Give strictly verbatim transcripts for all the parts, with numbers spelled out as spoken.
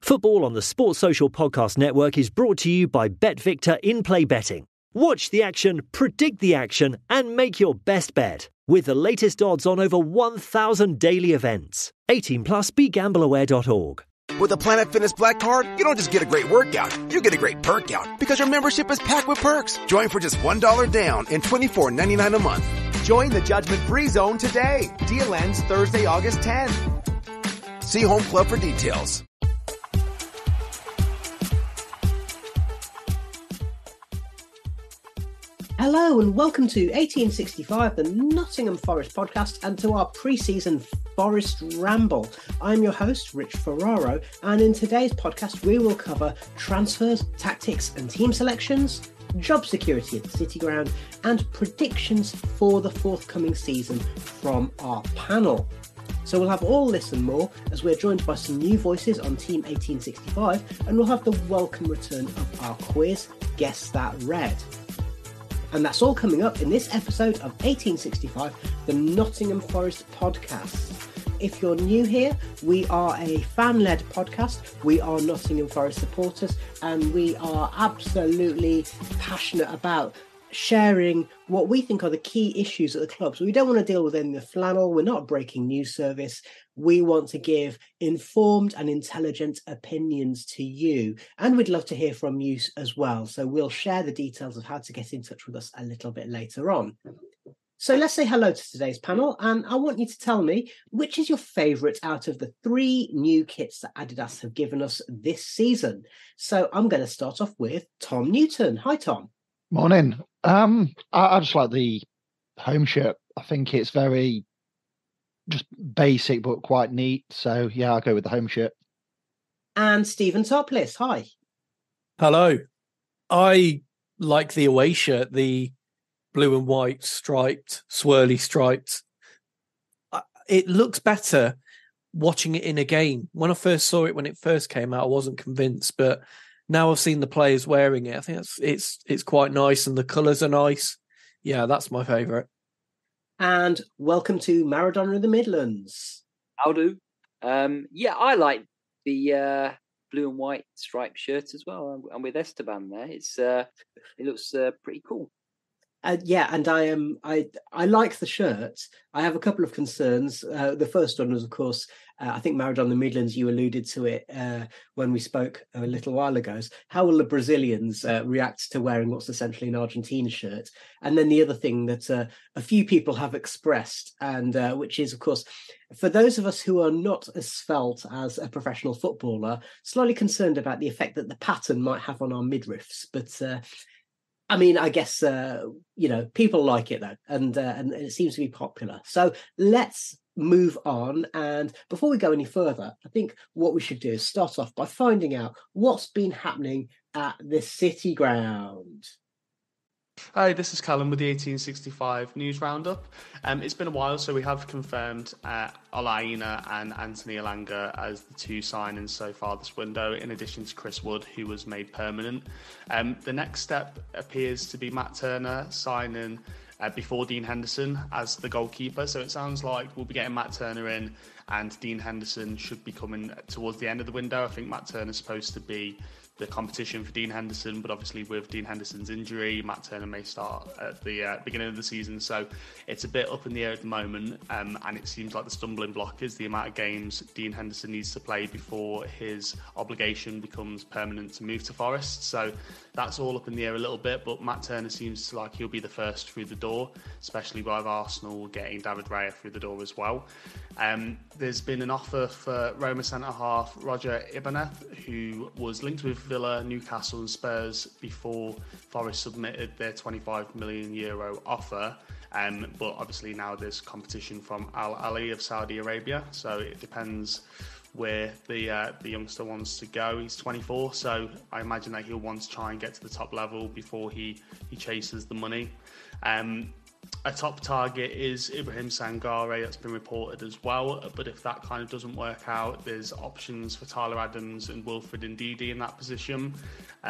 Football on the Sports Social Podcast Network is brought to you by BetVictor In-Play Betting. Watch the action, predict the action, and make your best bet with the latest odds on over one thousand daily events. eighteen plus, be gamble aware dot org. With a Planet Fitness Black Card, you don't just get a great workout, you get a great perk out because your membership is packed with perks. Join for just one dollar down and twenty-four ninety-nine a month. Join the judgment-free zone today. Deal ends Thursday, August tenth. See Home Club for details. Hello and welcome to eighteen sixty-five, the Nottingham Forest podcast, and to our pre-season Forest Ramble. I'm your host, Rich Ferraro, and in today's podcast we will cover transfers, tactics and team selections, job security at the City Ground, and predictions for the forthcoming season from our panel. So we'll have all this and more as we're joined by some new voices on Team eighteen sixty-five, and we'll have the welcome return of our quiz, Guess That Red. And that's all coming up in this episode of eighteen sixty-five, the Nottingham Forest podcast. If you're new here, we are a fan-led podcast. We are Nottingham Forest supporters, and we are absolutely passionate about sharing what we think are the key issues at the club. So we don't want to deal with any of the flannel. We're not a breaking news service. We want to give informed and intelligent opinions to you. And we'd love to hear from you as well. So we'll share the details of how to get in touch with us a little bit later on. So let's say hello to today's panel. And I want you to tell me, which is your favourite out of the three new kits that Adidas have given us this season? So I'm going to start off with Tom Newton. Hi, Tom. Morning. Um, I, I just like the home shirt. I think it's very just basic but quite neat. So yeah, I'll go with the home shirt. And Steven Toplis. Hi. Hello. I like the away shirt, the blue and white striped, swirly striped. It looks better watching it in a game. When I first saw it, when it first came out, I wasn't convinced, but now I've seen the players wearing it. I think it's it's it's quite nice, and the colours are nice. Yeah, that's my favourite. And welcome to Maradona in the Midlands. I'll do. Um, yeah, I like the uh, blue and white striped shirt as well. I'm, I'm with Esteban there. It's uh, it looks uh, pretty cool. Uh, yeah, and I am. Um, I I like the shirt. I have a couple of concerns. Uh, the first one was, of course, uh, I think Maradona in the Midlands. You alluded to it uh, when we spoke a little while ago. Is how will the Brazilians uh, react to wearing what's essentially an Argentina shirt? And then the other thing that uh, a few people have expressed, and uh, which is, of course, for those of us who are not as svelte as a professional footballer, slightly concerned about the effect that the pattern might have on our midriffs, but. Uh, I mean, I guess, uh, you know, people like it, though, and, uh, and it seems to be popular. So let's move on. And before we go any further, I think what we should do is start off by finding out what's been happening at the City Ground. Hi, this is Callum with the eighteen sixty-five News Roundup. Um, it's been a while, so we have confirmed uh, Olaina and Anthony Elanga as the two signings so far this window, in addition to Chris Wood, who was made permanent. Um, the next step appears to be Matt Turner signing uh, before Dean Henderson as the goalkeeper. So it sounds like we'll be getting Matt Turner in, and Dean Henderson should be coming towards the end of the window. I think Matt Turner's supposed to be the competition for Dean Henderson, but obviously with Dean Henderson's injury, Matt Turner may start at the uh, beginning of the season, so it's a bit up in the air at the moment, um, and it seems like the stumbling block is the amount of games Dean Henderson needs to play before his obligation becomes permanent to move to Forest. So that's all up in the air a little bit, but Matt Turner seems like he'll be the first through the door, especially with Arsenal getting David Raya through the door as well. Um, there's been an offer for Roma centre-half Roger Ibanez, who was linked with Villa, Newcastle and Spurs before Forest submitted their twenty-five million euro offer. Um, but obviously now there's competition from Al Ali of Saudi Arabia, so it depends where the uh, the youngster wants to go. He's twenty-four, so I imagine that he'll want to try and get to the top level before he, he chases the money. Um, A top target is Ibrahim Sangare, that's been reported as well, but if that kind of doesn't work out, there's options for Tyler Adams and Wilfred Ndidi in that position. Um,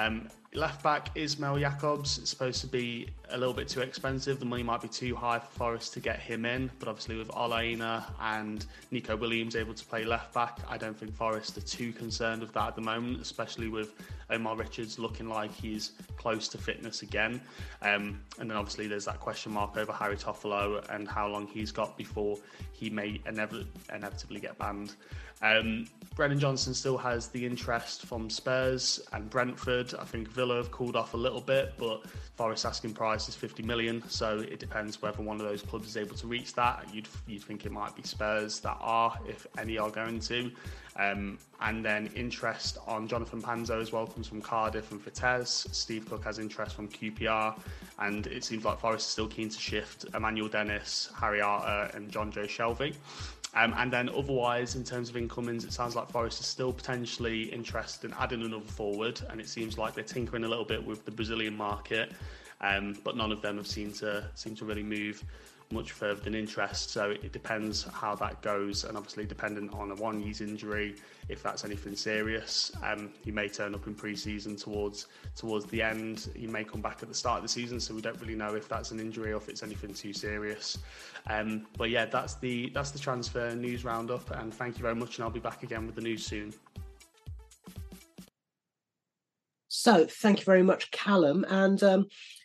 Left back Ismail Jacobs. It's supposed to be a little bit too expensive. The money might be too high for Forest to get him in. But obviously with Olaina and Nico Williams able to play left back, I don't think Forest are too concerned with that at the moment, especially with Omar Richards looking like he's close to fitness again. Um, and then obviously there's that question mark over Harry Toffolo and how long he's got before he may inev- inevitably get banned. Um, Brennan Johnson still has the interest from Spurs and Brentford. I think Villa have cooled off a little bit, but Forest's asking price is fifty million, so it depends whether one of those clubs is able to reach that. You'd you'd think it might be Spurs that are, if any are going to. Um, and then interest on Jonathan Panzo as well comes from Cardiff and Vitesse. Steve Cook has interest from Q P R, and it seems like Forest is still keen to shift Emmanuel Dennis, Harry Arter and John Joe Shelvey. Um, and then otherwise, in terms of incomings, it sounds like Forest is still potentially interested in adding another forward, and it seems like they're tinkering a little bit with the Brazilian market, um, but none of them have seemed to seem to really move much further than interest. So it depends how that goes, and obviously dependent on a one-year's injury, if that's anything serious, um, he may turn up in pre-season towards towards the end. He may come back at the start of the season, so we don't really know if that's an injury or if it's anything too serious. Um, but yeah, that's the that's the transfer news roundup, and thank you very much, and I'll be back again with the news soon. So thank you very much, Callum, and um,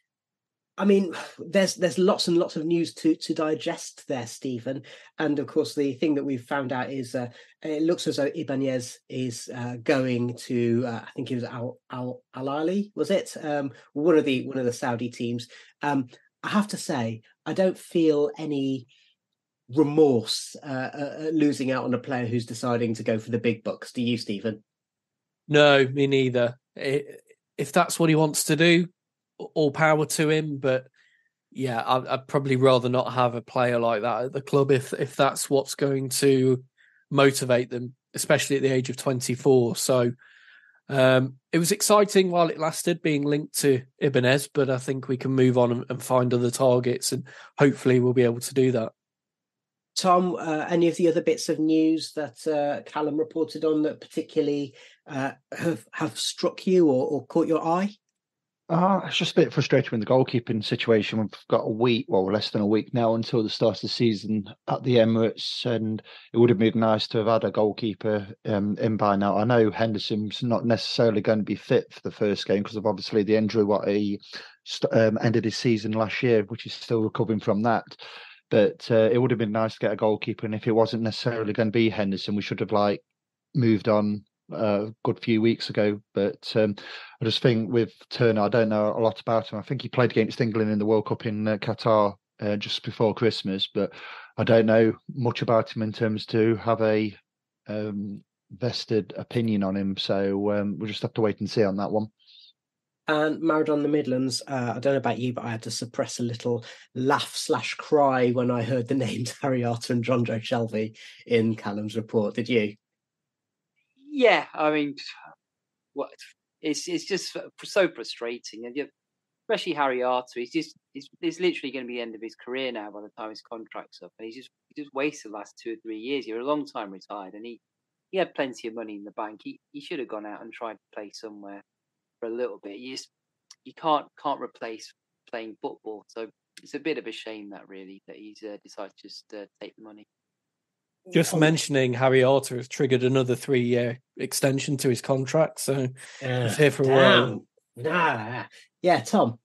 I mean, there's there's lots and lots of news to to digest there, Stephen. And of course, the thing that we've found out is uh, it looks as though Ibanez is uh, going to, uh, I think it was Al Al Al Ahly, was it? Um, one of the one of the Saudi teams. Um, I have to say, I don't feel any remorse uh, uh, losing out on a player who's deciding to go for the big bucks. Do you, Stephen? No, me neither. It, if that's what he wants to do, all power to him, but yeah, I'd, I'd probably rather not have a player like that at the club if if that's what's going to motivate them, especially at the age of twenty-four. So um, it was exciting while it lasted, being linked to Ibanez, but I think we can move on and, and find other targets, and hopefully we'll be able to do that. Tom, uh, any of the other bits of news that uh, Callum reported on that particularly uh, have have struck you or, or caught your eye? Uh, it's just a bit frustrating with the goalkeeping situation. We've got a week, well, less than a week now until the start of the season at the Emirates, and it would have been nice to have had a goalkeeper um, in by now. I know Henderson's not necessarily going to be fit for the first game because of obviously the injury, what he um, ended his season last year, which is still recovering from that. But uh, it would have been nice to get a goalkeeper, and if it wasn't necessarily going to be Henderson, we should have like moved on a good few weeks ago. But um, I just think with Turner, I don't know a lot about him. I think he played against England in the World Cup in uh, Qatar uh, just before Christmas, but I don't know much about him in terms to have a um, vested opinion on him. So um, we'll just have to wait and see on that one. And Maradona the Midlands, uh, I don't know about you, but I had to suppress a little laugh slash cry when I heard the names Harry Arter and John Joe Shelvey in Callum's report. Did you? Yeah, I mean, what it's it's just so frustrating, and especially Harry Arter. He's just he's, he's literally going to be the end of his career now by the time his contract's up, and he's just he just wasted the last two or three years. You're a long time retired, and he he had plenty of money in the bank. He he should have gone out and tried to play somewhere for a little bit. You just you can't can't replace playing football. So it's a bit of a shame that really that he's uh, decided to just uh, take the money. Just mentioning Harry Arter has triggered another three-year extension to his contract, so uh, he's here for a damn. while. Nah. Yeah, Tom.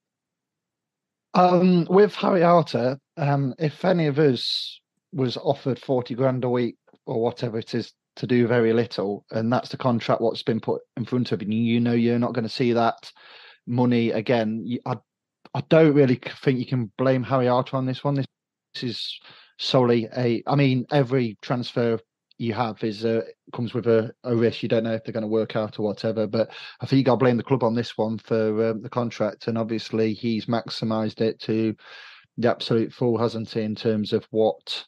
Um, with Harry Arter, um, if any of us was offered forty grand a week or whatever it is to do very little, and that's the contract what's been put in front of you, you know you're not going to see that money again. I, I don't really think you can blame Harry Arter on this one. This, this is solely a, I mean, every transfer you have is uh, comes with a, a risk. You don't know if they're going to work out or whatever, but I think you got to blame the club on this one for um, the contract, and obviously he's maximised it to the absolute full, hasn't he, in terms of what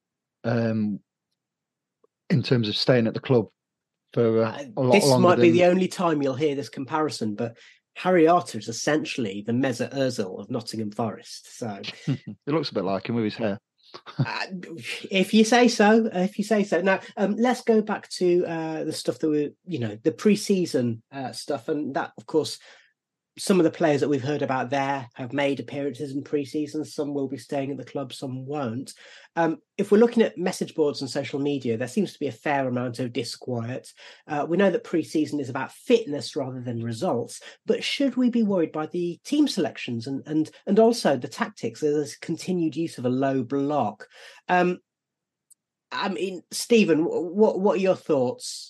um in terms of staying at the club for uh, a lot this longer. Might be than... the only time you'll hear this comparison, but Harry Arter is essentially the Mesut Ozil of Nottingham Forest. So it looks a bit like him with his hair. uh, if you say so, if you say so. Now, um, let's go back to uh, the stuff that we, you know, the pre-season uh, stuff, and that, of course, some of the players that we've heard about there have made appearances in pre-season. Some will be staying at the club, some won't. Um, if we're looking at message boards and social media, there seems to be a fair amount of disquiet. Uh, we know that pre-season is about fitness rather than results, but should we be worried by the team selections and and and also the tactics? There's continued use of a low block. Um, I mean, Stephen, what what are your thoughts?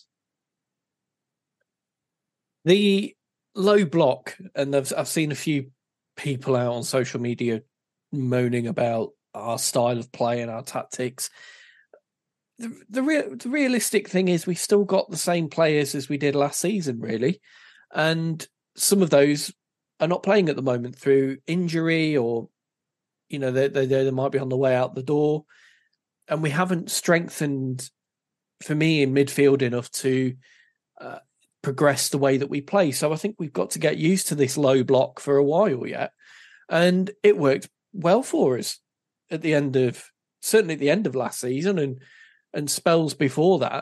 The low block, and I've, I've seen a few people out on social media moaning about our style of play and our tactics. The, the, real, the realistic thing is we've still got the same players as we did last season, really. And some of those are not playing at the moment through injury or, you know, they, they, they might be on the way out the door. And we haven't strengthened, for me, in midfield enough to uh, progress the way that we play. So I think we've got to get used to this low block for a while yet. And it worked well for us at the end of, certainly at the end of last season and and spells before that.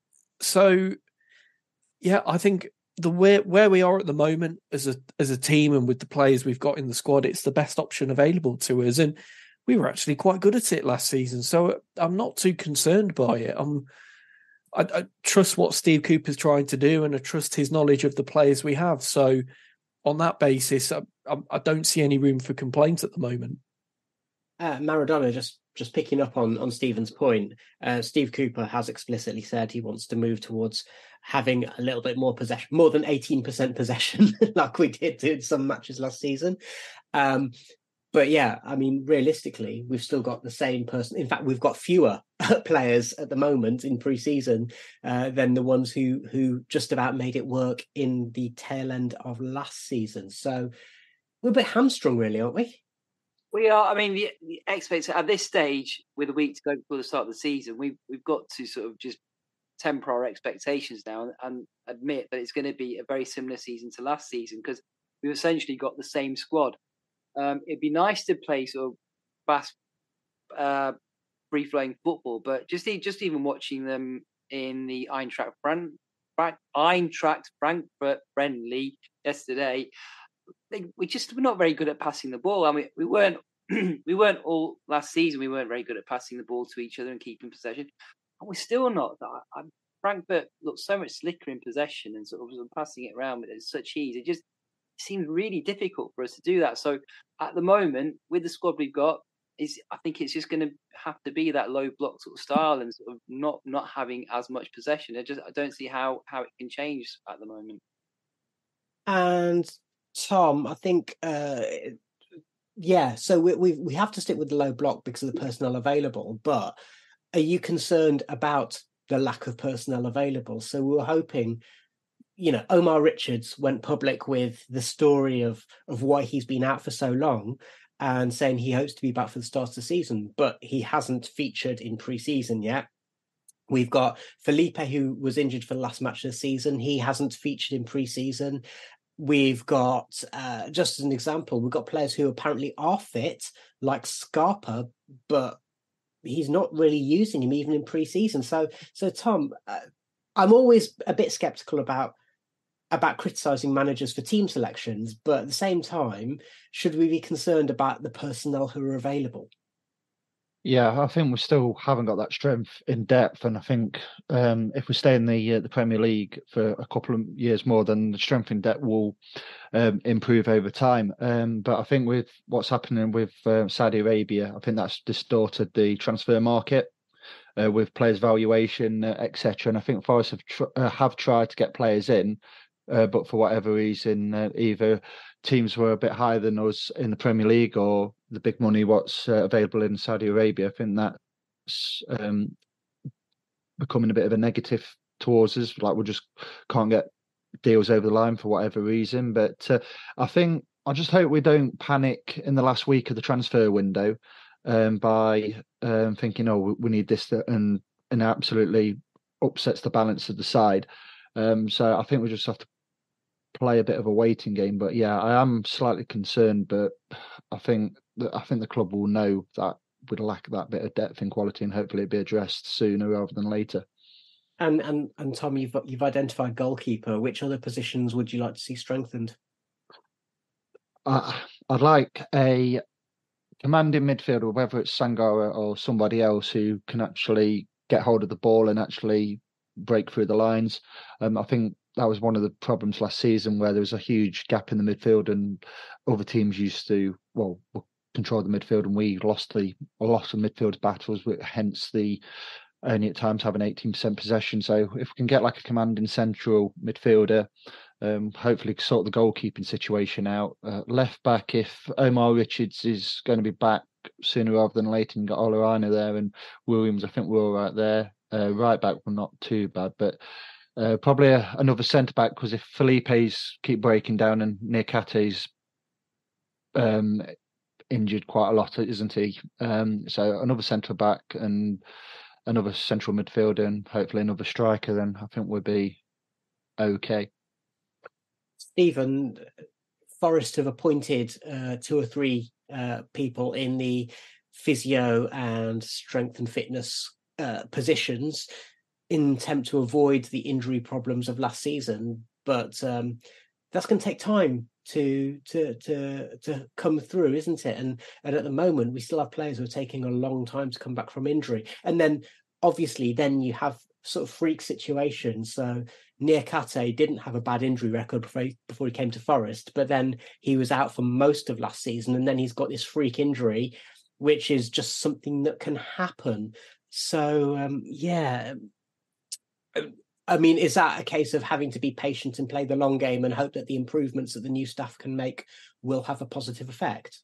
So, yeah, I think the where, where we are at the moment as a as a team and with the players we've got in the squad, it's the best option available to us. And we were actually quite good at it last season. So I'm not too concerned by it. I'm I, I trust what Steve Cooper's trying to do, and I trust his knowledge of the players we have. So on that basis, I, I, I don't see any room for complaints at the moment. Uh, Maradona, just just picking up on, on Stephen's point, uh, Steve Cooper has explicitly said he wants to move towards having a little bit more possession, more than eighteen percent possession, like we did in some matches last season. Um, But yeah, I mean, realistically, we've still got the same person. In fact, we've got fewer players at the moment in pre-season uh, than the ones who who just about made it work in the tail end of last season. So we're a bit hamstrung, really, aren't we? We are. I mean, the, the expectation at this stage, with a week to go before the start of the season, we've we've got to sort of just temper our expectations now and, and admit that it's going to be a very similar season to last season because we've essentially got the same squad. Um, it'd be nice to play sort of fast, uh, free-flowing football, but just just even watching them in the Eintracht Frank, Eintracht Frankfurt friendly yesterday, they, we just were not very good at passing the ball. I mean, we weren't we weren't all last season. We weren't very good at passing the ball to each other and keeping possession, and we're still not. I, I, Frankfurt looked so much slicker in possession and sort of passing it around with such ease. It just seems really difficult for us to do that. So at the moment, with the squad we've got, is I think it's just going to have to be that low block sort of style and sort of not not having as much possession. I just I don't see how how it can change at the moment. And Tom, I think, uh, yeah. So we we we have to stick with the low block because of the personnel available. But are you concerned about the lack of personnel available? So we were hoping. You know, Omar Richards went public with the story of of why he's been out for so long and saying he hopes to be back for the start of the season, but he hasn't featured in pre-season yet. We've got Felipe, who was injured for the last match of the season. He hasn't featured in pre-season. We've got, uh, just as an example, we've got players who apparently are fit, like Scarpa, but he's not really using him even in pre-season. So, so Tom, uh, I'm always a bit sceptical about about criticising managers for team selections, but at the same time, should we be concerned about the personnel who are available? Yeah, I think we still haven't got that strength in depth, and I think um, if we stay in the uh, the Premier League for a couple of years more, then the strength in depth will um, improve over time. Um, but I think with what's happening with uh, Saudi Arabia, I think that's distorted the transfer market. Uh, with players' valuation, uh, et cetera. And I think Forest have tr- uh, have tried to get players in, uh, but for whatever reason, uh, either teams were a bit higher than us in the Premier League or the big money what's uh, available in Saudi Arabia. I think that's um, becoming a bit of a negative towards us. Like we just can't get deals over the line for whatever reason. But uh, I think I just hope we don't panic in the last week of the transfer window. Um, by um, thinking, oh, we need this, and and absolutely upsets the balance of the side. Um, so I think we just have to play a bit of a waiting game. But yeah, I am slightly concerned, but I think that I think the club will know that we lack that bit of depth and quality, and hopefully it'll be addressed sooner rather than later. And and and Tom, you've you've identified goalkeeper. Which other positions would you like to see strengthened? I, I'd like a commanding midfielder, whether it's Sangara or somebody else who can actually get hold of the ball and actually break through the lines. Um, I think that was one of the problems last season, where there was a huge gap in the midfield, and other teams used to well control the midfield, and we lost the a lot of midfield battles. Hence the only at times having eighteen percent possession. So if we can get like a commanding central midfielder, um, hopefully sort the goalkeeping situation out. Uh, left back, if Omar Richards is going to be back sooner rather than later, and got Olaina there and Williams, I think we're all right there. Uh, right back, we're not too bad, but uh, probably a, another centre back, because if Felipe's keep breaking down and Niakate's um, injured quite a lot, isn't he? Um, so another centre back and another central midfielder and hopefully another striker, then I think we'll be okay. Stephen, Forest have appointed uh, two or three uh, people in the physio and strength and fitness uh, positions in attempt to avoid the injury problems of last season, but um, that's going to take time to to to to come through, isn't it? And and at the moment, we still have players who are taking a long time to come back from injury, and then obviously, then you have sort of freak situations. So Niakate didn't have a bad injury record before he, before he came to Forest, but then he was out for most of last season, and then he's got this freak injury, which is just something that can happen. So um, yeah. I mean, is that a case of having to be patient and play the long game and hope that the improvements that the new staff can make will have a positive effect?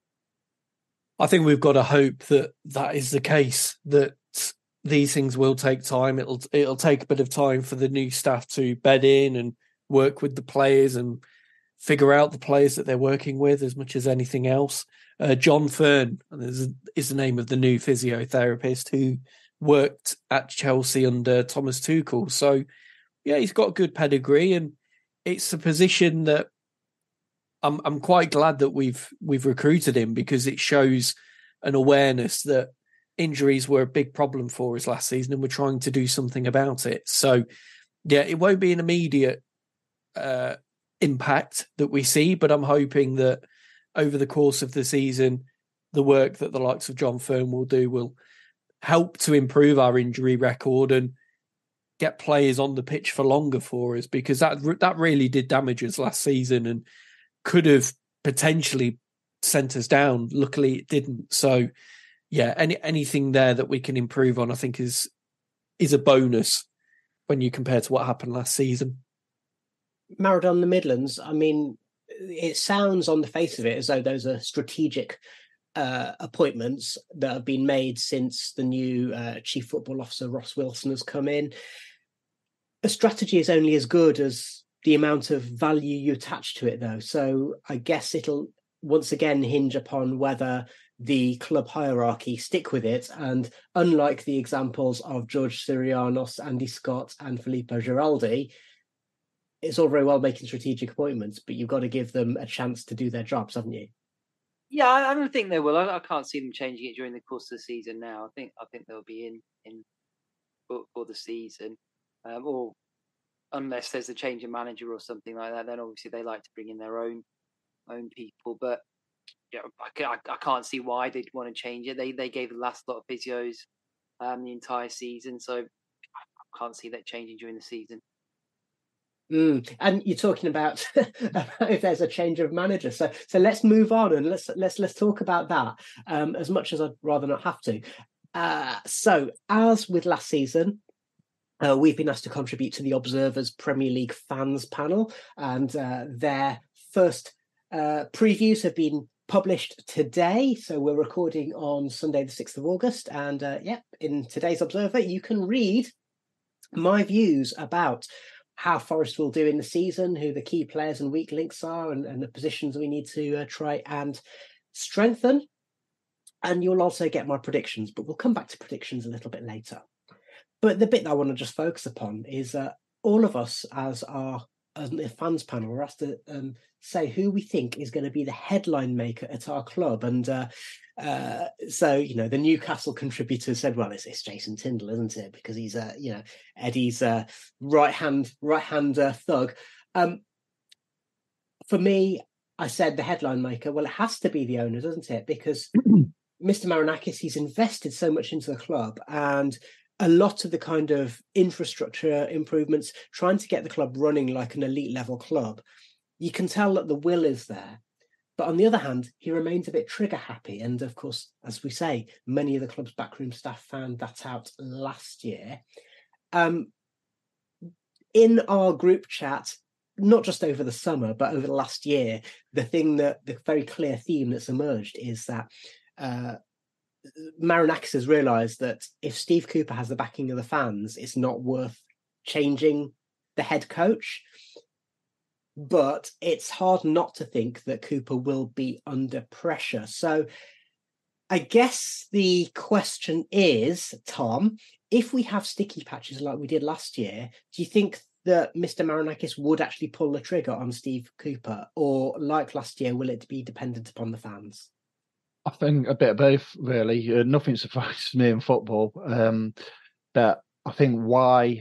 I think we've got to hope that that is the case, that these things will take time. It'll it'll take a bit of time for the new staff to bed in and work with the players and figure out the players that they're working with as much as anything else. Uh, John Fern is, is the name of the new physiotherapist who worked at Chelsea under Thomas Tuchel. So, yeah, he's got a good pedigree, and it's a position that I'm I'm quite glad that we've we've recruited him, because it shows an awareness that injuries were a big problem for us last season, and we're trying to do something about it. So, yeah, it won't be an immediate uh, impact that we see, but I'm hoping that over the course of the season, the work that the likes of John Fern will do will help to improve our injury record and get players on the pitch for longer for us, because that that really did damage us last season and could have potentially sent us down. Luckily, it didn't. So, yeah, any anything there that we can improve on, I think, is is a bonus when you compare to what happened last season. Maradona, the Midlands, I mean, it sounds on the face of it as though those are strategic Uh, appointments that have been made since the new uh, chief football officer Ross Wilson has come in. A strategy is only as good as the amount of value you attach to it, though. So I guess it'll once again hinge upon whether the club hierarchy stick with it. And unlike the examples of George Sirianos, Andy Scott and Filippo Giraldi, it's all very well making strategic appointments, but you've got to give them a chance to do their jobs, haven't you? Yeah, I don't think they will. I, I can't see them changing it during the course of the season now. I think I think they'll be in in for, for the season, um, or unless there's a change in manager or something like that. Then obviously they like to bring in their own own people. But you know, I, I, I can't see why they'd want to change it. They they gave the last lot of physios um, the entire season, so I can't see that changing during the season. Mm. And you're talking about if there's a change of manager, so so let's move on and let's let's let's talk about that. Um, as much as I'd rather not have to. Uh, so as with last season, uh, we've been asked to contribute to the Observer's Premier League fans panel, and uh, their first uh, previews have been published today. So we're recording on Sunday, the sixth of August, and uh, yeah, in today's Observer, you can read my views about how Forest will do in the season, who the key players and weak links are, and, and the positions we need to uh, try and strengthen. And you'll also get my predictions, but we'll come back to predictions a little bit later. But the bit that I want to just focus upon is uh, all of us as our as the fans panel are asked to um, say who we think is going to be the headline maker at our club. And uh, uh, so, you know, the Newcastle contributors said, well, it's, it's Jason Tindall, isn't it? Because he's, uh, you know, Eddie's uh, right-hand right-hand uh, thug. Um, for me, I said the headline maker. Well, it has to be the owner, doesn't it? Because Mister Marinakis, he's invested so much into the club, and a lot of the kind of infrastructure improvements, trying to get the club running like an elite level club. You can tell that the will is there. But on the other hand, he remains a bit trigger happy. And of course, as we say, many of the club's backroom staff found that out last year. Um, in our group chat, not just over the summer, but over the last year, the thing that the very clear theme that's emerged is that uh, Marinakis has realised that if Steve Cooper has the backing of the fans, it's not worth changing the head coach. But it's hard not to think that Cooper will be under pressure. So I guess the question is, Tom, if we have sticky patches like we did last year, do you think that Mister Marinakis would actually pull the trigger on Steve Cooper? Or like last year, will it be dependent upon the fans? I think a bit of both, really. Uh, nothing surprises me in football. Um, but I think why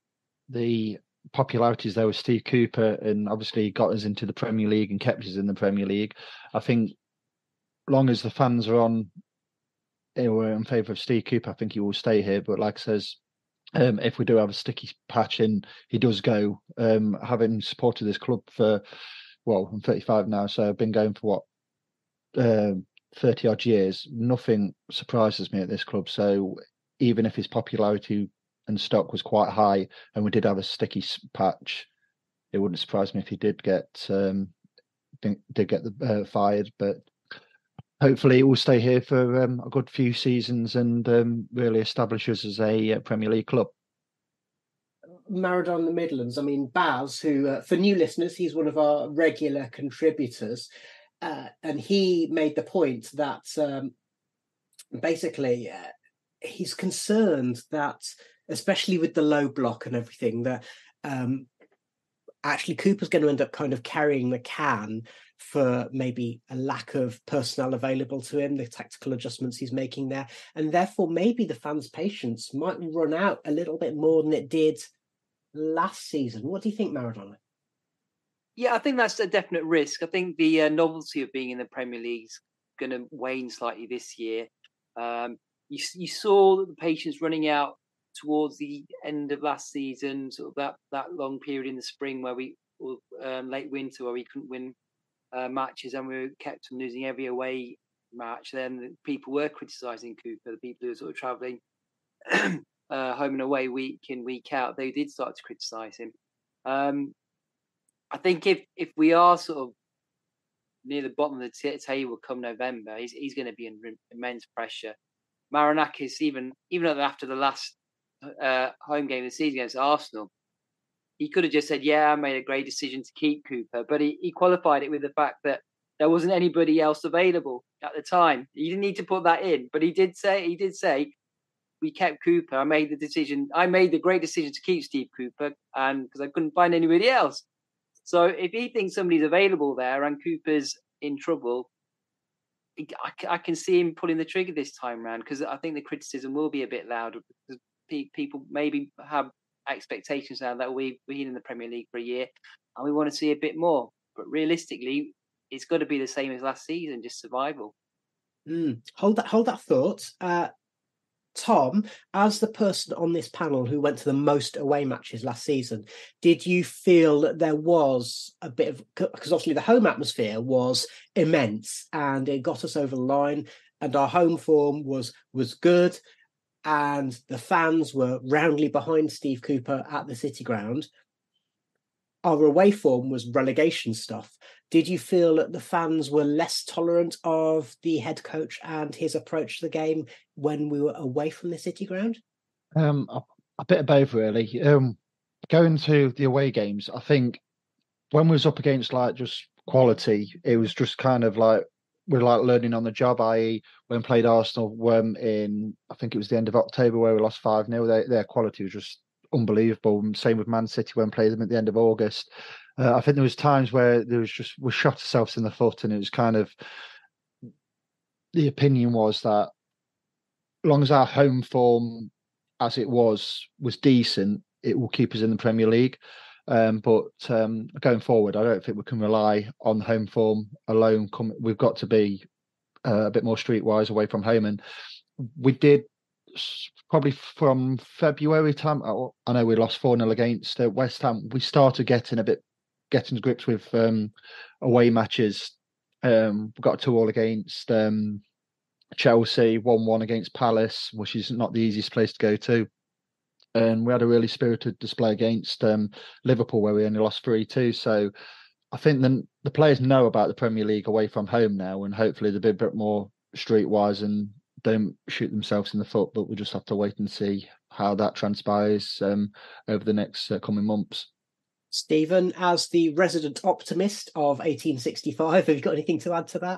the popularity is there with Steve Cooper, and obviously got us into the Premier League and kept us in the Premier League. I think long as the fans are on, they were in favour of Steve Cooper, I think he will stay here. But like I says, um, if we do have a sticky patch and he does go, um, having supported this club for, well, I'm thirty-five now, so I've been going for what, uh, thirty odd years. Nothing surprises me at this club. So even if his popularity and stock was quite high, and we did have a sticky patch, it wouldn't surprise me if he did get um, did get the, uh, fired. But hopefully, it will stay here for um, a good few seasons and um, really establish us as a uh, Premier League club. Maradona, the Midlands. I mean, Baz, who uh, for new listeners, he's one of our regular contributors, uh, and he made the point that um, basically uh, he's concerned that, especially with the low block and everything, that um, actually Cooper's going to end up kind of carrying the can for maybe a lack of personnel available to him, the tactical adjustments he's making there. And therefore, maybe the fans' patience might run out a little bit more than it did last season. What do you think, Maradona? Yeah, I think that's a definite risk. I think the uh, novelty of being in the Premier League is going to wane slightly this year. Um, you, you saw the patience running out towards the end of last season, sort of that, that long period in the spring where we, or um, late winter, where we couldn't win uh, matches and we kept on losing every away match. Then the people were criticising Cooper, the people who were sort of travelling uh, home and away week in, week out. They did start to criticise him. Um, I think if if we are sort of near the bottom of the t- table come November, he's he's going to be in immense pressure. Marinakis, even even after the last uh, home game of the season against Arsenal, he could have just said, yeah, I made a great decision to keep Cooper. But he, he qualified it with the fact that there wasn't anybody else available at the time. He didn't need to put that in. But he did say, he did say, we kept Cooper. I made the decision. I made the great decision to keep Steve Cooper, and because I couldn't find anybody else. So if he thinks somebody's available there and Cooper's in trouble, I, I can see him pulling the trigger this time round, because I think the criticism will be a bit louder, because people maybe have expectations now that we've been in the Premier League for a year and we want to see a bit more. But realistically, it's got to be the same as last season, just survival. Mm. Hold that, hold that thought. Uh, Tom, as the person on this panel who went to the most away matches last season, did you feel that there was a bit of, because obviously the home atmosphere was immense and it got us over the line and our home form was was good and the fans were roundly behind Steve Cooper at the City Ground. Our away form was relegation stuff. Did you feel that the fans were less tolerant of the head coach and his approach to the game when we were away from the City Ground? Um, a, a bit of both, really. Um, going to the away games, I think when we was up against like just quality, it was just kind of like we're like learning on the job. that is, when played Arsenal, when in I think it was the end of October where we lost five nil, their, their quality was just unbelievable. Same with Man City when played them at the end of August. Uh, I think there was times where there was just we shot ourselves in the foot, and it was kind of the opinion was that as long as our home form, as it was, was decent, it will keep us in the Premier League. Um, but um, going forward, I don't think we can rely on home form alone. Come, we've got to be uh, a bit more streetwise away from home. And we did probably from February time. I know we lost four nil against uh, West Ham. We started getting a bit, getting to grips with um, away matches. Um, we got two all against um, Chelsea, one one against Palace, which is not the easiest place to go to. And we had a really spirited display against um, Liverpool, where we only lost three two. So I think the, the players know about the Premier League away from home now, and hopefully they'll be a bit more streetwise and don't shoot themselves in the foot. But we'll just have to wait and see how that transpires um, over the next uh, coming months. Steven, as the resident optimist of eighteen sixty-five, have you got anything to add to that?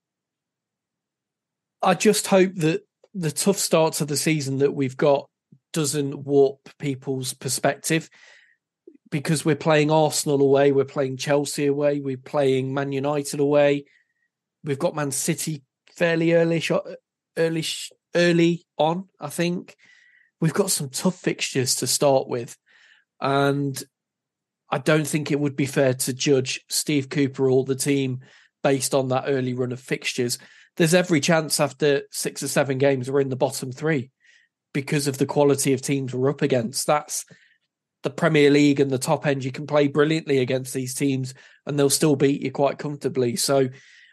I just hope that the tough start to the season that we've got doesn't warp people's perspective, because we're playing Arsenal away, we're playing Chelsea away, we're playing Man United away. We've got Man City fairly early, early, early on, I think. We've got some tough fixtures to start with. And I don't think it would be fair to judge Steve Cooper or the team based on that early run of fixtures. There's every chance after six or seven games we're in the bottom three because of the quality of teams we're up against. That's the Premier League and the top end. You can play brilliantly against these teams and they'll still beat you quite comfortably. So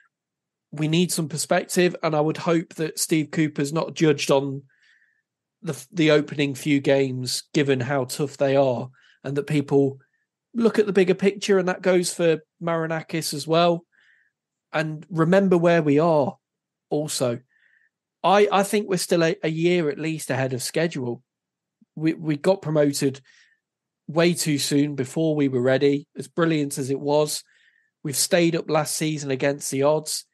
we need some perspective, and I would hope that Steve Cooper's not judged on the the opening few games, given how tough they are, and that people look at the bigger picture, and that goes for Marinakis as well. And remember where we are also. I, I think we're still a, a year at least ahead of schedule. We we got promoted way too soon before we were ready, as brilliant as it was. We've stayed up last season against the odds.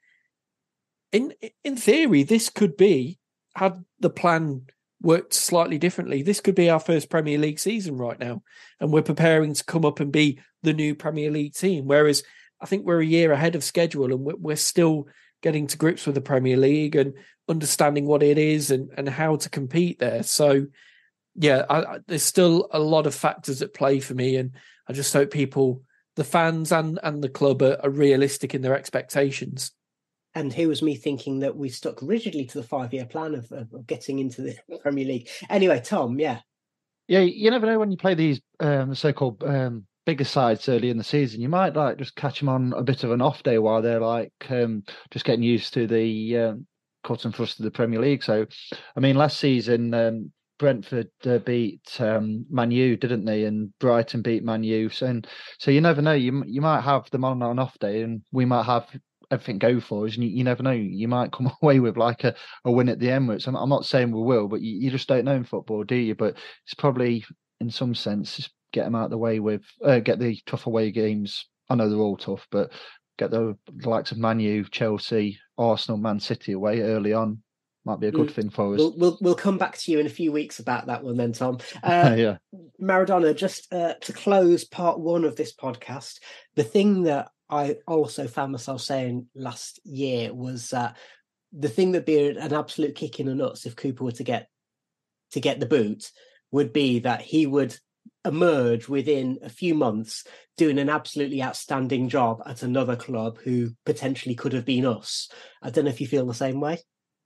In in theory, this could be, had the plan worked slightly differently, this could be our first Premier League season right now. And we're preparing to come up and be the new Premier League team. Whereas I think we're a year ahead of schedule and we're, we're still getting to grips with the Premier League and understanding what it is and, and how to compete there. So, yeah, I, I, there's still a lot of factors at play for me. And I just hope people, the fans and, and the club are, are realistic in their expectations. And here was me thinking that we stuck rigidly to the five-year plan of, of, of getting into the Premier League. Anyway, Tom, yeah. Yeah, you never know when you play these um, so-called um, bigger sides early in the season. You might like just catch them on a bit of an off day while they're like um, just getting used to the um, cut and thrust of the Premier League. So, I mean, last season, um, Brentford uh, beat um, Man U, didn't they? And Brighton beat Man U. So, and, so you never know. You you might have them on an off day, and we might have everything go for us, and you, you never know. You might come away with like a, a win at the Emirates. I'm, I'm not saying we will, but you, you just don't know in football, do you? But it's probably, in some sense, just get them out of the way with, uh, get the tough away games. I know they're all tough, but get the, the likes of Man U, Chelsea, Arsenal, Man City away early on. Might be a good mm. thing for us. We'll, we'll we'll come back to you in a few weeks about that one then, Tom. Uh, yeah. Maradona, just uh, to close part one of this podcast, the thing that I also found myself saying last year was uh, the thing that'd be an absolute kick in the nuts if Cooper were to get to get the boot would be that he would emerge within a few months doing an absolutely outstanding job at another club who potentially could have been us. I don't know if you feel the same way.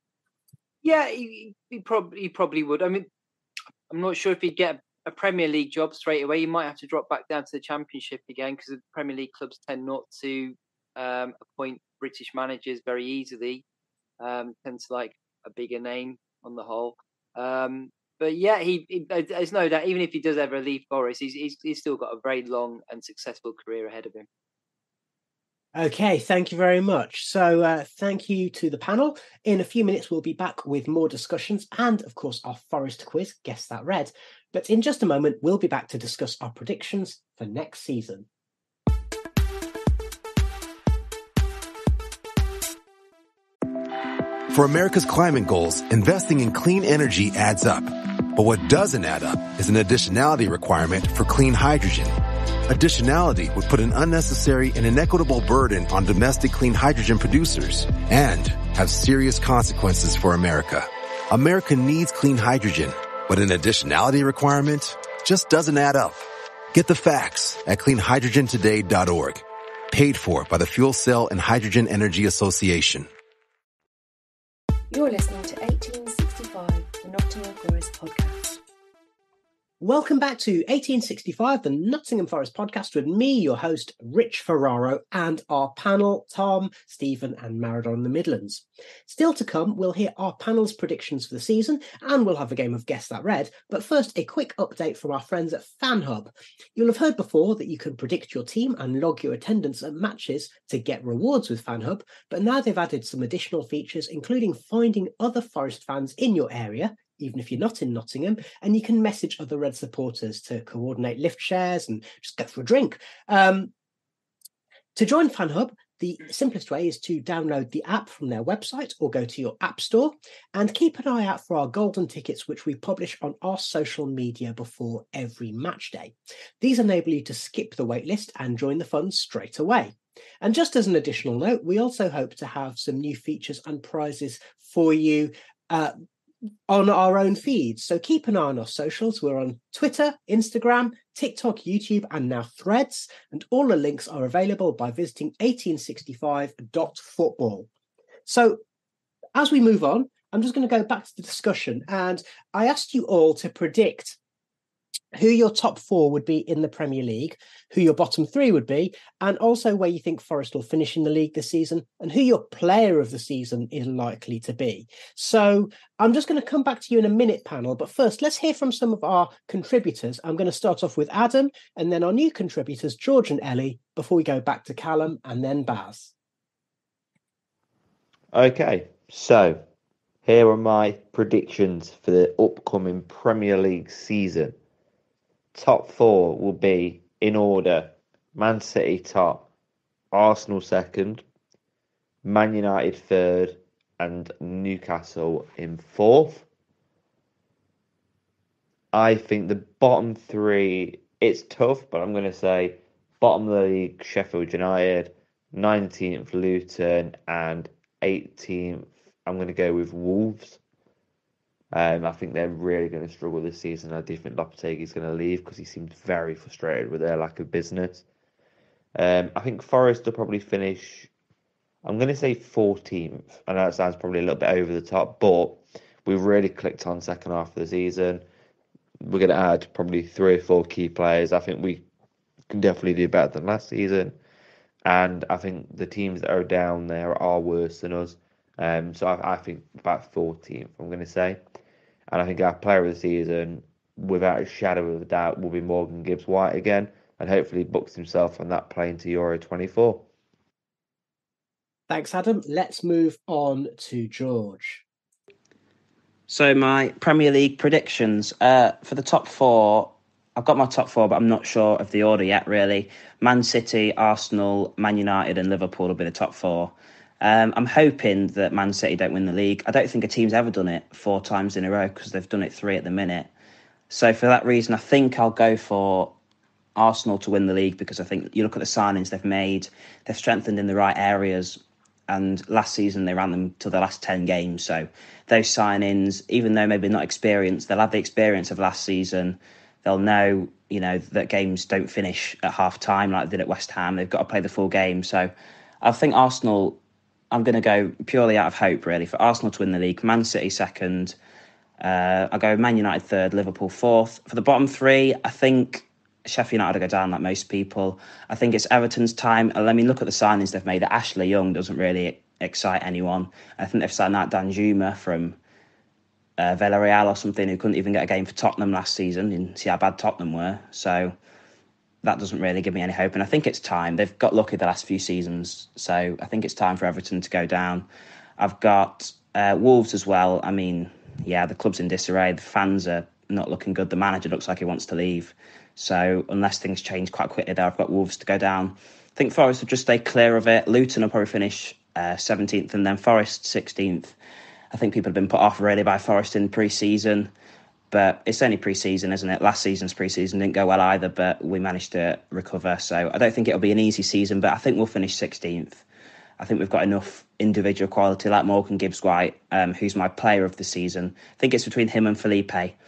Yeah, he, he probably he probably would. I mean, I'm not sure if he'd get a Premier League job straight away. You might have to drop back down to the Championship again, because the Premier League clubs tend not to um, appoint British managers very easily. Um, tends to like a bigger name on the whole. Um, but yeah, he, he there's no doubt, even if he does ever leave Forest, he's, he's he's still got a very long and successful career ahead of him. Okay, thank you very much. So uh, thank you to the panel. In a few minutes, we'll be back with more discussions and, of course, our Forest quiz, Guess That Red. But in just a moment, we'll be back to discuss our predictions for next season. For America's climate goals, investing in clean energy adds up. But what doesn't add up is an additionality requirement for clean hydrogen. Additionality would put an unnecessary and inequitable burden on domestic clean hydrogen producers and have serious consequences for America. America needs clean hydrogen, but an additionality requirement just doesn't add up. Get the facts at clean hydrogen today dot org. Paid for by the Fuel Cell and Hydrogen Energy Association. You're listening to eighteen sixty-five, the Nottingham Forest podcast. Welcome back to eighteen sixty-five, the Nottingham Forest podcast with me, your host, Rich Ferraro, and our panel, Tom, Steven and Maradona in the Midlands. Still to come, we'll hear our panel's predictions for the season, and we'll have a game of Guess That Red. But first, a quick update from our friends at FanHub. You'll have heard before that you can predict your team and log your attendance at matches to get rewards with FanHub, but now they've added some additional features, including finding other Forest fans in your area, even if you're not in Nottingham, and you can message other Red supporters to coordinate lift shares and just go for a drink. Um, to join FanHub, the simplest way is to download the app from their website or go to your app store, and keep an eye out for our golden tickets, which we publish on our social media before every match day. These enable you to skip the waitlist and join the fun straight away. And just as an additional note, we also hope to have some new features and prizes for you uh, on our own feeds. So keep an eye on our socials. We're on Twitter, Instagram, TikTok, YouTube, and now Threads. And all the links are available by visiting eighteen sixty-five dot football. So as we move on, I'm just going to go back to the discussion. And I asked you all to predict who your top four would be in the Premier League, who your bottom three would be, and also where you think Forest will finish in the league this season, and who your player of the season is likely to be. So I'm just going to come back to you in a minute, panel, but first let's hear from some of our contributors. I'm going to start off with Adam, and then our new contributors, George and Ellie, before we go back to Callum and then Baz. Okay, so here are my predictions for the upcoming Premier League season. Top four will be, in order, Man City top, Arsenal second, Man United third, and Newcastle in fourth. I think the bottom three, it's tough, but I'm going to say bottom of the league, Sheffield United, nineteenth Luton, and eighteenth, I'm going to go with Wolves. Um, I think they're really going to struggle this season. I do think Lopetegui's going to leave because he seemed very frustrated with their lack of business. Um, I think Forest will probably finish, I'm going to say fourteenth. I know that sounds probably a little bit over the top, but we really clicked on second half of the season. We're going to add probably three or four key players. I think we can definitely do better than last season. And I think the teams that are down there are worse than us. Um, so I, I think about fourteenth, I'm going to say. And I think our player of the season, without a shadow of a doubt, will be Morgan Gibbs-White again. And hopefully books himself on that plane to Euro twenty-four. Thanks, Adam. Let's move on to George. So my Premier League predictions. Uh, for the top four, I've got my top four, but I'm not sure of the order yet, really. Man City, Arsenal, Man United and Liverpool will be the top four. Um, I'm hoping that Man City don't win the league. I don't think a team's ever done it four times in a row because they've done it three at the minute. So for that reason, I think I'll go for Arsenal to win the league because I think you look at the signings they've made, they've strengthened in the right areas. And last season, they ran them to the last ten games. So those signings, even though maybe not experienced, they'll have the experience of last season. They'll know, you know, that games don't finish at half time like they did at West Ham. They've got to play the full game. So I think Arsenal, I'm going to go purely out of hope, really, for Arsenal to win the league. Man City second. Uh, I'll go Man United third, Liverpool fourth. For the bottom three, I think Sheffield United will go down like most people. I think it's Everton's time. I mean, look at the signings they've made. Ashley Young doesn't really excite anyone. I think they've signed out Danjuma from uh, Villarreal or something, who couldn't even get a game for Tottenham last season. And see how bad Tottenham were. So that doesn't really give me any hope. And I think it's time. They've got lucky the last few seasons. So I think it's time for Everton to go down. I've got uh, Wolves as well. I mean, yeah, the club's in disarray. The fans are not looking good. The manager looks like he wants to leave. So unless things change quite quickly there, I've got Wolves to go down. I think Forest will just stay clear of it. Luton will probably finish uh, seventeenth and then Forest sixteenth. I think people have been put off really by Forest in pre-season. But it's only pre-season, isn't it? Last season's pre-season didn't go well either, but we managed to recover. So I don't think it'll be an easy season, but I think we'll finish sixteenth. I think we've got enough individual quality like Morgan Gibbs-White, um, who's my player of the season. I think it's between him and Felipe.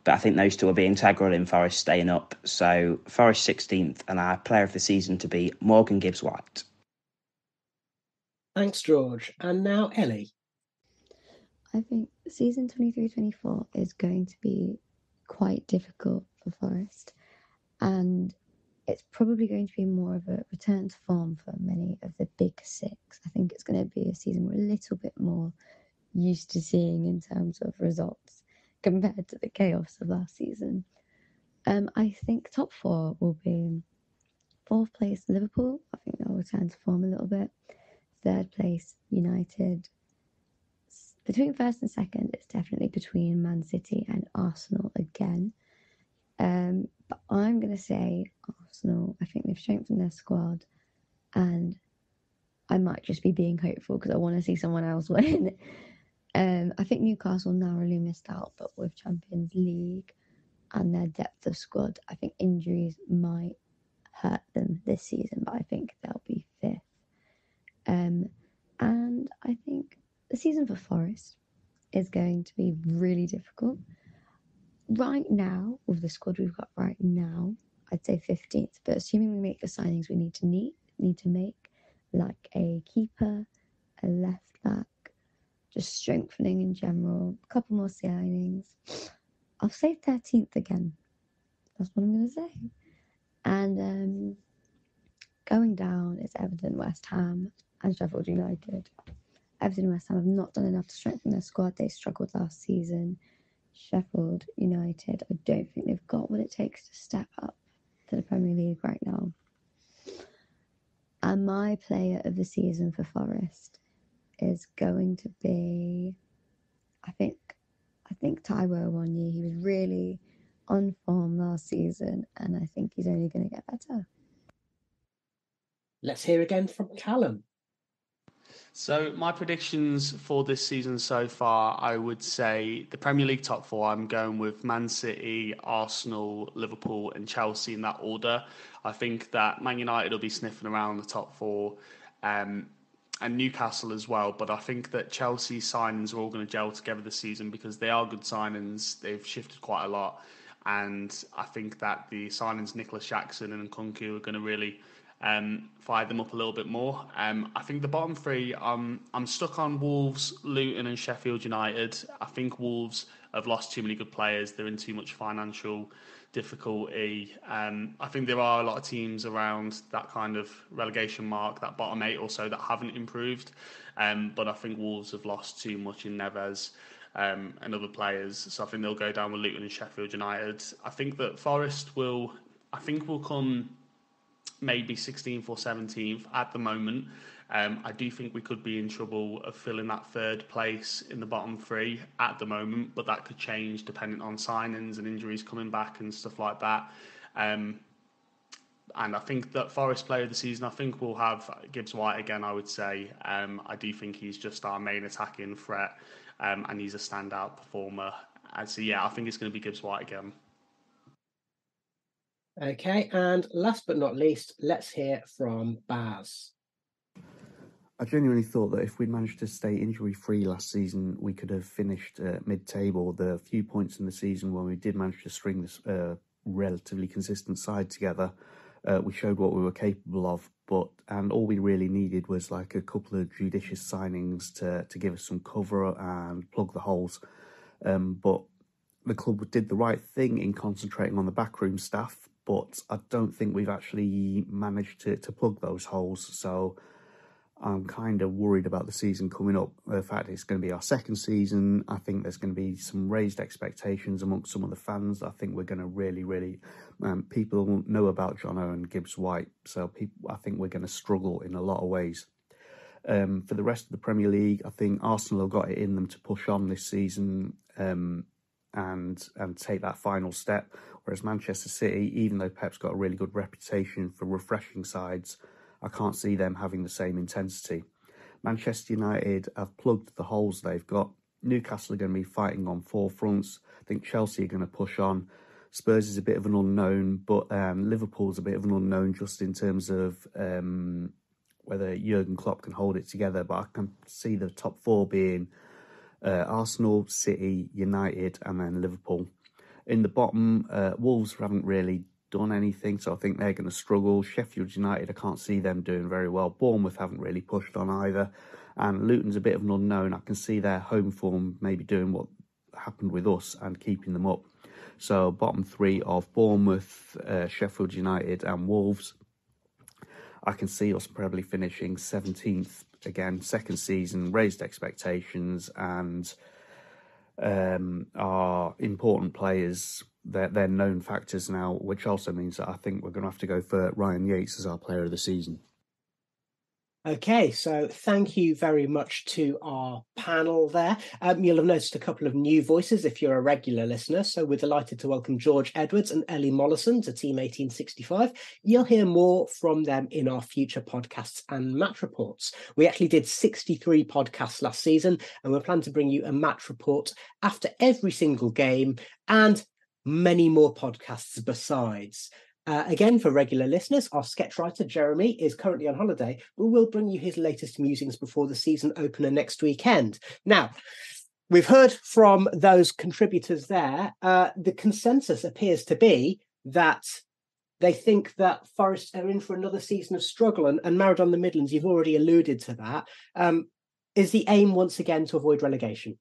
But I think those two will be integral in Forest staying up. So Forest sixteenth, and our player of the season to be Morgan Gibbs-White. Thanks, George. And now Ellie. I think season twenty-three twenty-four is going to be quite difficult for Forest, and it's probably going to be more of a return to form for many of the big six. I think it's going to be a season we're a little bit more used to seeing in terms of results compared to the chaos of last season. Um, I think top four will be fourth place Liverpool. I think they'll return to form a little bit. Third place United. Between first and second, it's definitely between Man City and Arsenal again. Um, but I'm going to say Arsenal. I think they've strengthened their squad, and I might just be being hopeful because I want to see someone else win. um, I think Newcastle narrowly missed out, but with Champions League and their depth of squad, I think injuries might hurt them this season, but I think they'll be fifth. Um, and I think the season for Forest is going to be really difficult. Right now, with the squad we've got right now, I'd say fifteenth. But assuming we make the signings we need to need, need to make, like a keeper, a left back, just strengthening in general, a couple more signings, I'll say thirteenth again. That's what I'm going to say. And um, going down is Everton, West Ham, and Sheffield United. Everton and West Ham have not done enough to strengthen their squad. They struggled last season. Sheffield United, I don't think they've got what it takes to step up to the Premier League right now. And my player of the season for Forest is going to be, I think, I think Taiwo Awoniyi. He was really on form last season, and I think he's only going to get better. Let's hear again from Callum. So my predictions for this season so far, I would say the Premier League top four, I'm going with Man City, Arsenal, Liverpool and Chelsea in that order. I think that Man United will be sniffing around the top four, um, and Newcastle as well. But I think that Chelsea signings are all going to gel together this season because they are good signings. They've shifted quite a lot. And I think that the signings Nicholas Jackson and Nkunku are going to really Um, fire them up a little bit more. Um, I think the bottom three, um, I'm stuck on Wolves, Luton and Sheffield United. I think Wolves have lost too many good players. They're in too much financial difficulty. Um, I think there are a lot of teams around that kind of relegation mark, that bottom eight or so, that haven't improved. Um, but I think Wolves have lost too much in Neves um, and other players. So I think they'll go down with Luton and Sheffield United. I think that Forest will, I think will come maybe sixteenth or seventeenth at the moment. Um, I do think we could be in trouble of filling that third place in the bottom three at the moment, but that could change depending on signings and injuries coming back and stuff like that. Um, and I think that Forest player of the season, I think we'll have Gibbs-White again, I would say. Um, I do think he's just our main attacking threat, um, and he's a standout performer. And so, yeah, I think it's going to be Gibbs-White again. Okay, and last but not least, let's hear from Baz. I genuinely thought that if we'd managed to stay injury-free last season, we could have finished uh, mid-table. The few points in the season when we did manage to string this uh, relatively consistent side together, uh, we showed what we were capable of. But and all we really needed was like a couple of judicious signings to to give us some cover and plug the holes. Um, but the club did the right thing in concentrating on the backroom staff. But I don't think we've actually managed to, to plug those holes. So I'm kind of worried about the season coming up. The fact it's going to be our second season, I think there's going to be some raised expectations amongst some of the fans. I think we're going to really, really... Um, people know about Jono and Gibbs-White, so people, I think we're going to struggle in a lot of ways. Um, for the rest of the Premier League, I think Arsenal have got it in them to push on this season um, and and take that final step. Whereas Manchester City, even though Pep's got a really good reputation for refreshing sides, I can't see them having the same intensity. Manchester United have plugged the holes they've got. Newcastle are going to be fighting on four fronts. I think Chelsea are going to push on. Spurs is a bit of an unknown, but um, Liverpool's a bit of an unknown just in terms of um, whether Jurgen Klopp can hold it together. But I can see the top four being uh, Arsenal, City, United, and then Liverpool. In the bottom, uh, Wolves haven't really done anything, so I think they're going to struggle. Sheffield United, I can't see them doing very well. Bournemouth haven't really pushed on either. And Luton's a bit of an unknown. I can see their home form maybe doing what happened with us and keeping them up. So bottom three of Bournemouth, uh, Sheffield United and Wolves. I can see us probably finishing seventeenth again, second season, raised expectations, and um, our important players, they're, they're known factors now, which also means that I think we're going to have to go for Ryan Yates as our player of the season. Okay, so thank you very much to our panel there. Um, you'll have noticed a couple of new voices if you're a regular listener. So we're delighted to welcome George Edwards and Ellie Molloson to Team eighteen sixty-five. You'll hear more from them in our future podcasts and match reports. We actually did sixty-three podcasts last season, and we plan to bring you a match report after every single game and many more podcasts besides. Uh, again, for regular listeners, our sketch writer, Jeremy, is currently on holiday, but we'll bring you his latest musings before the season opener next weekend. Now, we've heard from those contributors there. Uh, the consensus appears to be that they think that Forest are in for another season of struggle, and, and Maradona the Midlands, you've already alluded to that. Um, is the aim once again to avoid relegation?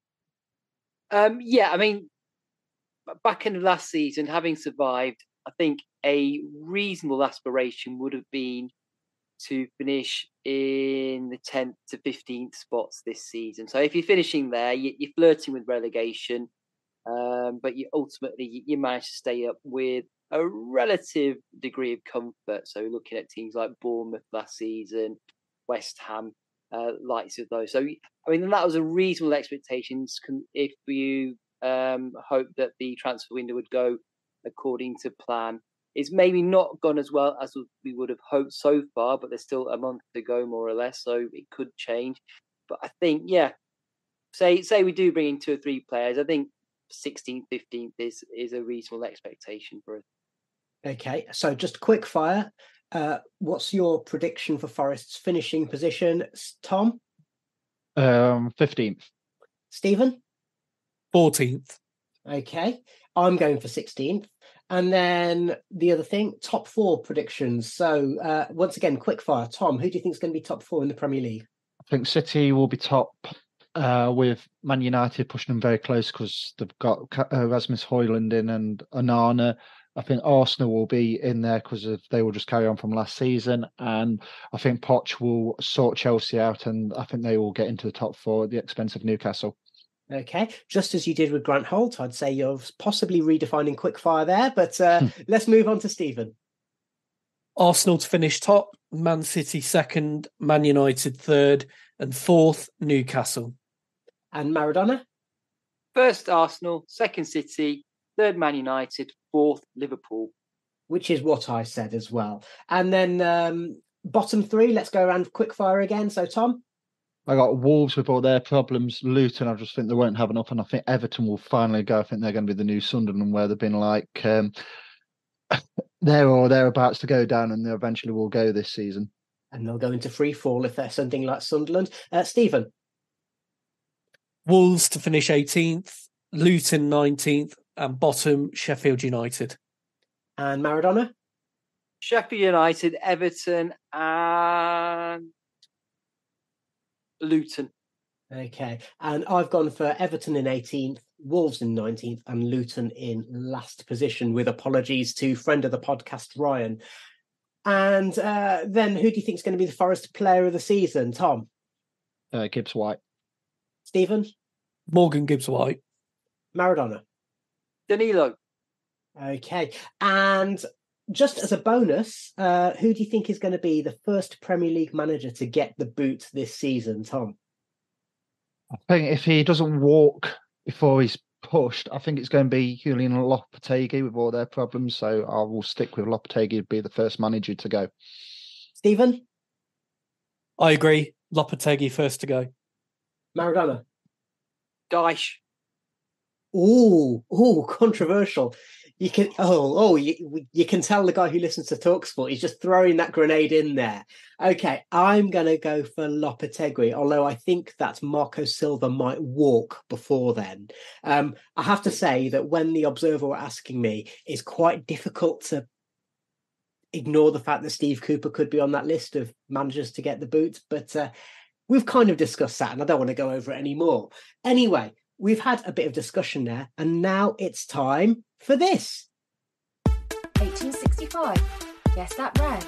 Um, yeah, I mean, back in the last season, having survived, I think a reasonable aspiration would have been to finish in the tenth to fifteenth spots this season. So if you're finishing there, you're flirting with relegation, um, but you ultimately you manage to stay up with a relative degree of comfort. So looking at teams like Bournemouth last season, West Ham, uh, likes of those. So I mean, that was a reasonable expectations if you um, hope that the transfer window would go according to plan. It's maybe not gone as well as we would have hoped so far, but there's still a month to go, more or less, so it could change. But I think, yeah, say say we do bring in two or three players, I think sixteenth, fifteenth is, is a reasonable expectation for us. Okay, so just quick fire. Uh, what's your prediction for Forest's finishing position, Tom? Um, fifteenth. Stephen? fourteenth. Okay, I'm going for sixteenth. And then the other thing, top four predictions. So uh, once again, quick fire. Tom, who do you think is going to be top four in the Premier League? I think City will be top, uh, with Man United pushing them very close because they've got uh, Rasmus Højlund in and Onana. I think Arsenal will be in there because they will just carry on from last season. And I think Poch will sort Chelsea out, and I think they will get into the top four at the expense of Newcastle. Okay, just as you did with Grant Holt, I'd say you're possibly redefining quickfire there, but uh, let's move on to Stephen. Arsenal to finish top, Man City second, Man United third, and fourth, Newcastle. And Maradona? First Arsenal, second City, third Man United, fourth Liverpool. Which is what I said as well. And then um, bottom three, let's go around quickfire again. So, Tom? I got Wolves with all their problems. Luton, I just think they won't have enough. And I think Everton will finally go. I think they're going to be the new Sunderland, where they've been like um, there or thereabouts to go down, and they eventually will go this season. And they'll go into free fall if they're something like Sunderland. Uh, Stephen? Wolves to finish eighteenth, Luton nineteenth, and bottom, Sheffield United. And Maradona? Sheffield United, Everton, and Luton. Okay, and I've gone for Everton in eighteenth, Wolves in nineteenth, and Luton in last position, with apologies to friend of the podcast, Ryan. And uh, then who do you think is going to be the Forest player of the season, Tom? Uh, Gibbs White. Stephen? Morgan Gibbs White. Maradona? Danilo. Okay, and just as a bonus, uh, who do you think is going to be the first Premier League manager to get the boot this season, Tom? I think if he doesn't walk before he's pushed, I think it's going to be Julian Lopetegui with all their problems. So I will stick with Lopetegui to be the first manager to go. Stephen? I agree. Lopetegui first to go. Maradona? Dyche. Oh, oh, controversial. You can oh oh you, you can tell the guy who listens to TalkSport, he's just throwing that grenade in there. Okay, I'm gonna go for Lopetegui, although I think that Marco Silva might walk before then. Um, I have to say that when the Observer were asking me, it's quite difficult to ignore the fact that Steve Cooper could be on that list of managers to get the boot, but uh, we've kind of discussed that, and I don't want to go over it anymore. Anyway, we've had a bit of discussion there, and now it's time for this. eighteen sixty-five. Guess that red.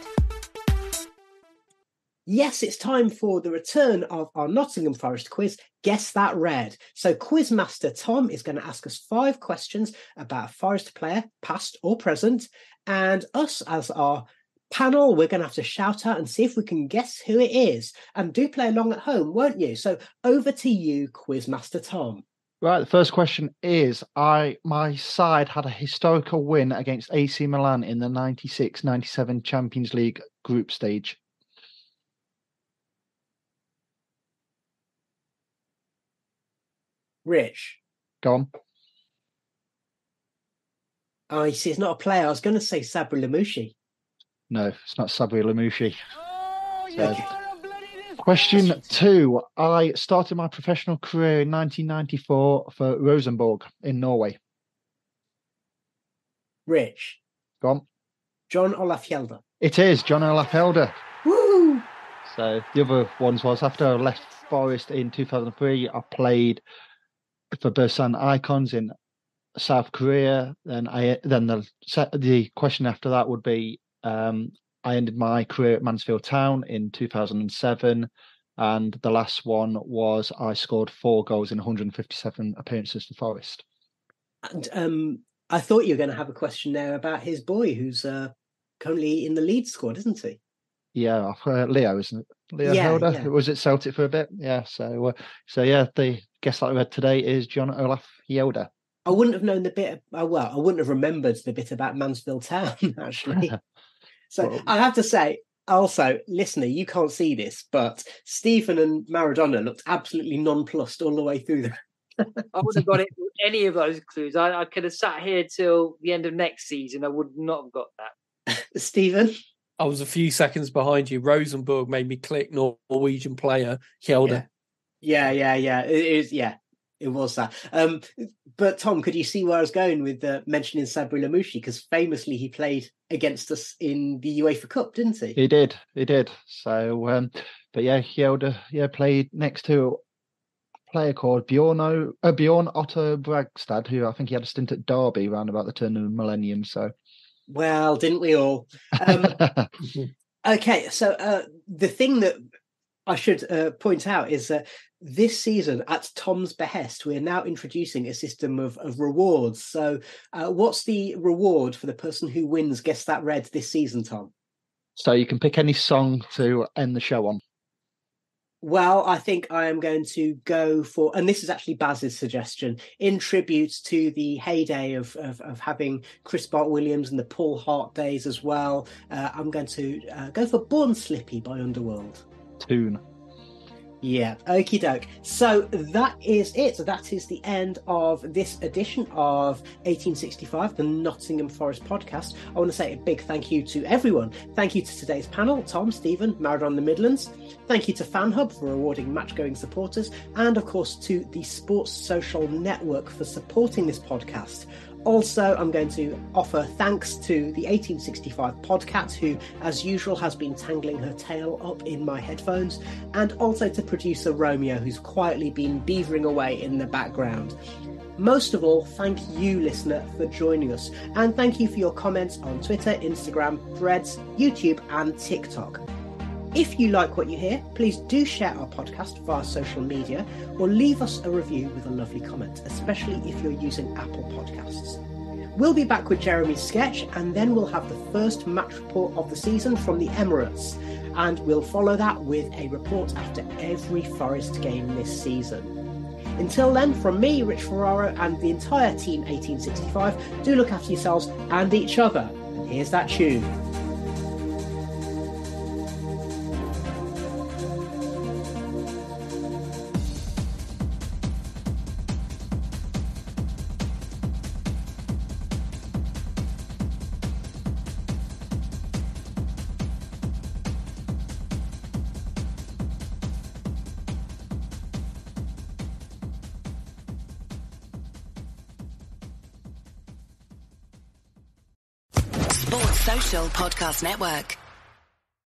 Yes, it's time for the return of our Nottingham Forest quiz, Guess That Red. So Quizmaster Tom is going to ask us five questions about a Forest player, past or present, and us as our panel, we're going to have to shout out and see if we can guess who it is. And do play along at home, won't you? So over to you, Quizmaster Tom. Right, the first question is, I my side had a historical win against A C Milan in the ninety-six ninety-seven Champions League group stage. Rich. Go on. Oh, you see, it's not a player. I was going to say Sabri Lamouchi. No, it's not Sabri Lamouchi. Oh, so, okay. Question two. I started my professional career in nineteen ninety-four for Rosenborg in Norway. Rich. Go on. John Olaf Hjelder. It is John Olaf Hjelder. Woo! So the other ones was after I left Forest in two thousand three, I played for Busan Icons in South Korea. Then I then the the question after that would be um, I ended my career at Mansfield Town in two thousand seven, and the last one was I scored four goals in one hundred fifty-seven appearances for Forest. And um, I thought you were going to have a question there about his boy, who's uh, currently in the Leeds squad, isn't he? Yeah, uh, Leo, isn't it? Leo yeah, Hjelder yeah. was at Celtic for a bit. Yeah, so uh, so yeah, the guess that I read today is John Olaf Hjelder. I wouldn't have known the bit. Uh, well, I wouldn't have remembered the bit about Mansfield Town actually. So well, I have to say, also, listener, you can't see this, but Stephen and Maradona looked absolutely nonplussed all the way through them. I wouldn't have got it with any of those clues. I, I could have sat here till the end of next season. I would not have got that. Stephen? I was a few seconds behind you. Rosenborg made me click Norwegian player, Hjelder. Yeah, yeah, yeah. yeah. It is, yeah, it was that. Um, but Tom, could you see where I was going with uh, mentioning Sabri Lamouchi? Because famously he played against us in the UEFA Cup, didn't he? He did, he did. So, um, but yeah, Hjelder, yeah, played next to a player called Bjorno, uh, Bjorn Otto Bragstad, who I think he had a stint at Derby around about the turn of the millennium. So. Well, didn't we all? Um, okay, so uh, the thing that I should uh, point out is that this season, at Tom's behest, we're now introducing a system of, of rewards. So uh, what's the reward for the person who wins Guess That Red this season, Tom? So you can pick any song to end the show on. Well, I think I am going to go for, and this is actually Baz's suggestion, in tribute to the heyday of of, of having Chris Bart Williams and the Paul Hart days as well. Uh, I'm going to uh, go for Born Slippy by Underworld. Tune. Yeah, okie doke. So that is it. So that is the end of this edition of eighteen sixty-five, the Nottingham Forest podcast. I want to say a big thank you to everyone. Thank you to today's panel, Tom, Stephen, Maradona the Midlands. Thank you to FanHub for awarding match-going supporters. And, of course, to the Sports Social Network for supporting this podcast. Also, I'm going to offer thanks to the eighteen sixty-five Podcat, who, as usual, has been tangling her tail up in my headphones, and also to producer Romeo, who's quietly been beavering away in the background. Most of all, thank you, listener, for joining us, and thank you for your comments on Twitter, Instagram, Threads, YouTube, and TikTok. If you like what you hear, please do share our podcast via social media or leave us a review with a lovely comment, especially if you're using Apple Podcasts. We'll be back with Jeremy's sketch, and then we'll have the first match report of the season from the Emirates, and we'll follow that with a report after every Forest game this season. Until then, from me, Rich Ferraro, and the entire team eighteen sixty-five, do look after yourselves and each other. And here's that tune. Social Podcast Network.